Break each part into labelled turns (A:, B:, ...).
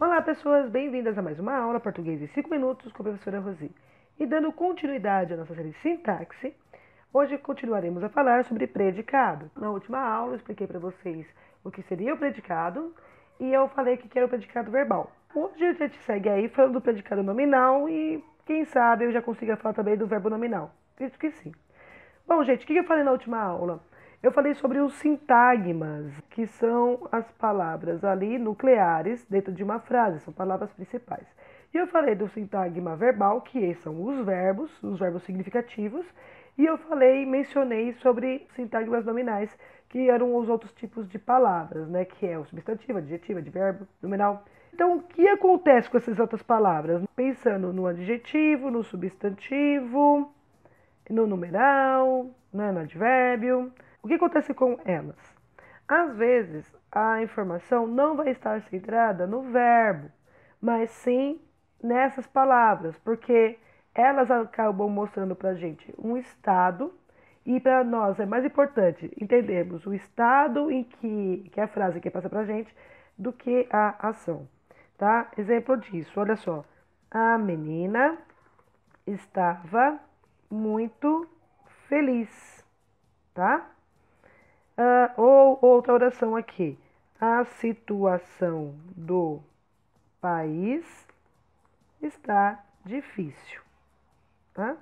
A: Olá, pessoas, bem-vindas a mais uma aula Português em 5 minutos com a professora Rosi. E dando continuidade à nossa série de sintaxe, hoje continuaremos a falar sobre predicado. Na última aula eu expliquei para vocês o que seria o predicado e eu falei que era o predicado verbal. Hoje a gente segue aí falando do predicado nominal e quem sabe eu já consiga falar também do verbo nominal. Acredito que sim. Bom, gente, o que eu falei na última aula? Eu falei sobre os sintagmas, que são as palavras ali nucleares dentro de uma frase, são palavras principais. E eu falei do sintagma verbal, que são os verbos significativos, e eu mencionei sobre sintagmas nominais, que eram os outros tipos de palavras, né? Que é o substantivo, adjetivo, advérbio, nominal. Então, o que acontece com essas outras palavras? Pensando no adjetivo, no substantivo, no numeral, né, no advérbio. O que acontece com elas? Às vezes, a informação não vai estar centrada no verbo, mas sim nessas palavras, porque elas acabam mostrando para a gente um estado e para nós é mais importante entendermos o estado em que a frase que passa para a gente do que a ação, tá? Exemplo disso, olha só. A menina estava muito feliz, tá? Ou outra oração aqui. A situação do país está difícil, tá?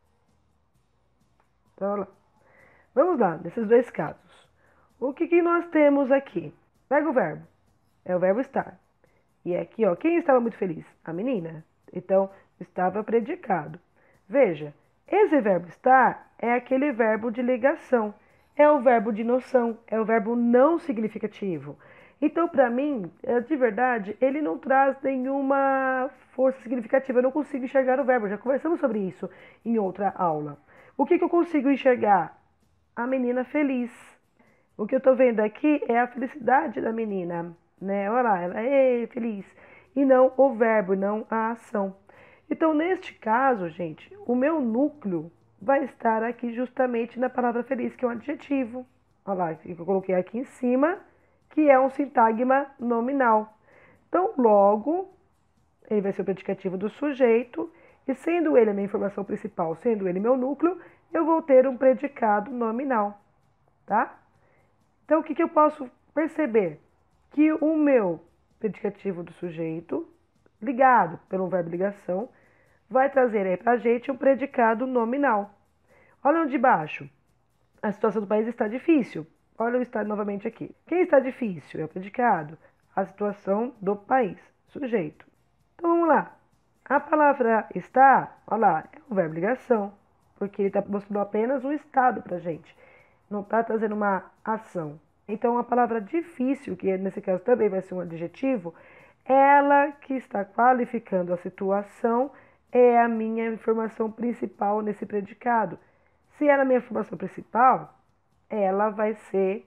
A: Então, vamos lá, nesses dois casos. O que nós temos aqui? Pega o verbo. É o verbo estar. E aqui, ó, quem estava muito feliz? A menina. Então, estava predicado. Veja, esse verbo estar é aquele verbo de ligação, é o verbo de noção, é o verbo não significativo. Então, para mim, de verdade, ele não traz nenhuma força significativa. Eu não consigo enxergar o verbo. Já conversamos sobre isso em outra aula. O que eu consigo enxergar? A menina feliz. O que eu estou vendo aqui é a felicidade da menina, né? Olha lá, ela é feliz. E não o verbo, não a ação. Então, neste caso, gente, o meu núcleo vai estar aqui justamente na palavra feliz, que é um adjetivo. Olha lá, que eu coloquei aqui em cima, que é um sintagma nominal. Então, logo, ele vai ser o predicativo do sujeito, e sendo ele a minha informação principal, sendo ele meu núcleo, eu vou ter um predicado nominal, tá? Então, o que eu posso perceber? Que o meu predicativo do sujeito, ligado pelo verbo ligação, vai trazer aí para a gente um predicado nominal. Olha onde baixo. A situação do país está difícil. Olha o está novamente aqui. Quem está difícil? É o predicado. A situação do país. Sujeito. Então vamos lá. A palavra está, olha lá, é o verbo ligação. Porque ele está mostrando apenas um estado para a gente. Não está trazendo uma ação. Então a palavra difícil, que nesse caso também vai ser um adjetivo, ela que está qualificando a situação é a minha informação principal nesse predicado. Se ela é a minha informação principal, ela vai ser,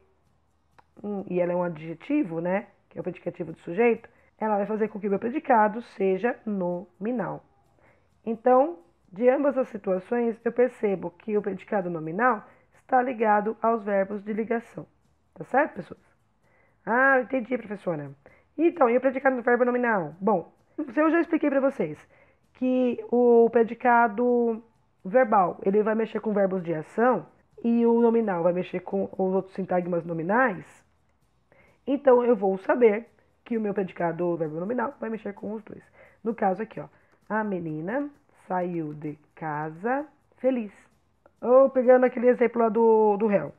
A: e ela é um adjetivo, né? Que é o predicativo do sujeito, ela vai fazer com que o meu predicado seja nominal. Então, de ambas as situações, eu percebo que o predicado nominal está ligado aos verbos de ligação. Tá certo, pessoas? Ah, entendi, professora. Então, e o predicado do verbo nominal? Bom, eu já expliquei para vocês que o predicado verbal, ele vai mexer com verbos de ação e o nominal vai mexer com os outros sintagmas nominais. Então, eu vou saber que o meu predicado ou verbo nominal vai mexer com os dois. No caso aqui, ó, a menina saiu de casa feliz. Ou pegando aquele exemplo lá do réu.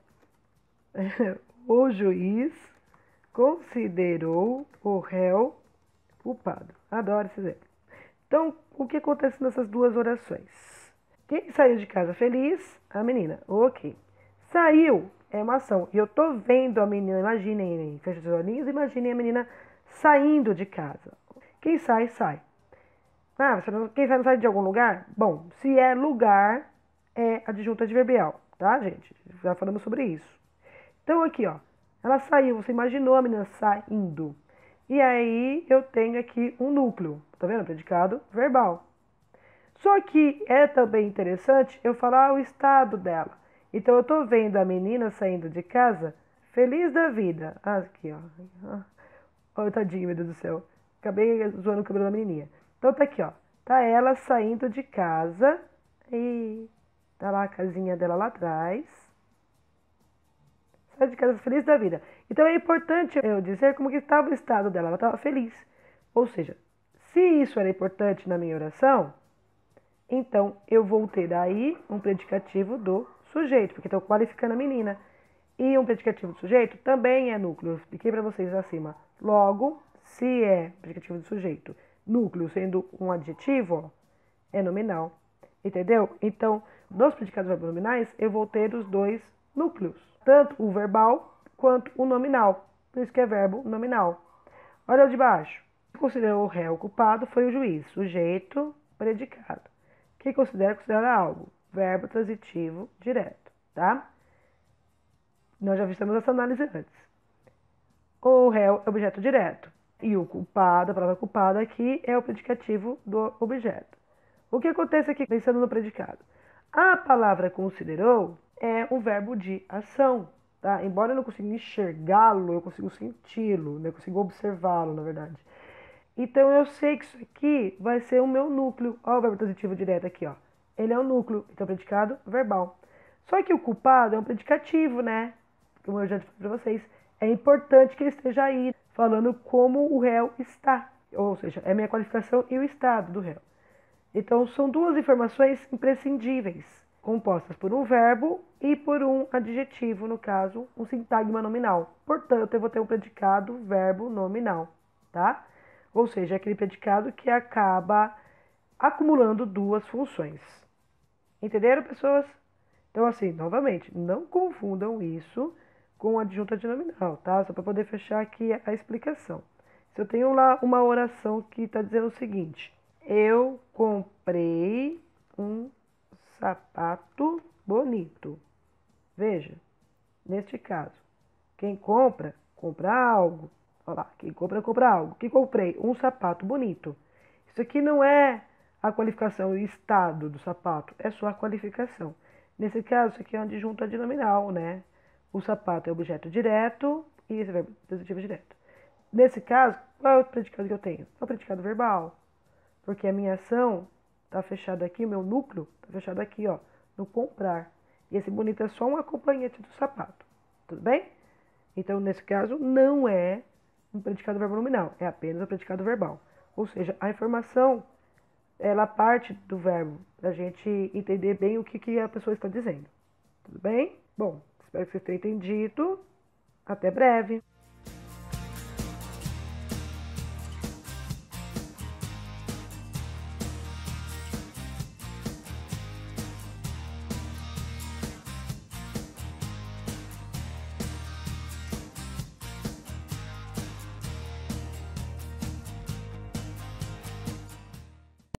A: O juiz considerou o réu culpado. Adoro esse exemplo. Então, o que acontece nessas duas orações? Quem saiu de casa feliz? A menina. Ok. Saiu é uma ação. E eu tô vendo a menina, imaginem, fecha os olhinhos, imaginem a menina saindo de casa. Quem sai, sai. Ah, quem sai não sai de algum lugar? Bom, se é lugar, é adjunto adverbial, tá, gente? Já falamos sobre isso. Então, aqui, ó. Ela saiu, você imaginou a menina saindo. E aí, eu tenho aqui um núcleo. Tá vendo? Predicado verbal. Só que é também interessante eu falar o estado dela. Então, eu tô vendo a menina saindo de casa feliz da vida. Aqui, ó. Olha, tadinho, meu Deus do céu. Acabei zoando o cabelo da menininha. Então tá aqui, ó. Tá ela saindo de casa. E tá lá a casinha dela lá atrás. Sai de casa feliz da vida. Então é importante eu dizer como que estava o estado dela. Ela estava feliz. Ou seja, se isso era importante na minha oração, então eu vou ter aí um predicativo do sujeito, porque estou qualificando a menina. E um predicativo do sujeito também é núcleo. Eu expliquei para vocês acima. Logo, se é predicativo do sujeito, núcleo sendo um adjetivo, ó, é nominal. Entendeu? Então, nos predicados verbos nominais, eu vou ter os dois núcleos. Tanto o verbal quanto o nominal. Por isso que é verbo nominal. Olha o de baixo. Quem considerou o réu culpado foi o juiz. Sujeito, predicado. Quem considera algo? Verbo transitivo direto, tá? Nós já fizemos essa análise antes. O réu é objeto direto. E o culpado, a palavra culpado aqui, é o predicativo do objeto. O que acontece aqui, pensando no predicado? A palavra considerou é um verbo de ação, tá? Embora eu não consiga enxergá-lo, eu consigo senti-lo, né? Eu consigo observá-lo, na verdade. Então eu sei que isso aqui vai ser o meu núcleo. Olha o verbo transitivo direto aqui, ó. Ele é o núcleo, então predicado verbal. Só que o culpado é um predicativo, né? Como eu já disse para vocês, é importante que ele esteja aí, falando como o réu está. Ou seja, é a minha qualificação e o estado do réu. Então, são duas informações imprescindíveis, compostas por um verbo e por um adjetivo, no caso, um sintagma nominal. Portanto, eu vou ter um predicado verbo nominal, tá? Ou seja, aquele predicado que acaba acumulando duas funções. Entenderam, pessoas? Então, assim, novamente, não confundam isso com adjunta de nominal, tá? Só para poder fechar aqui a explicação. Se eu tenho lá uma oração que está dizendo o seguinte: eu comprei um sapato bonito. Veja, neste caso, quem compra, compra algo. Olha lá, quem compra, compra algo. Que comprei um sapato bonito. Isso aqui não é a qualificação, o estado do sapato, é só a qualificação. Nesse caso, isso aqui é uma adjunta de nominal, né? O sapato é objeto direto e esse verbo transitivo direto. Nesse caso, qual é o predicado que eu tenho? É o predicado verbal. Porque a minha ação está fechada aqui, o meu núcleo está fechado aqui, ó, no comprar. E esse bonito é só um acompanhante do sapato. Tudo bem? Então, nesse caso, não é um predicado verbal nominal, é apenas um predicado verbal. Ou seja, a informação, ela parte do verbo, para a gente entender bem o que a pessoa está dizendo. Tudo bem? Bom, espero que vocês tenham entendido. Até breve!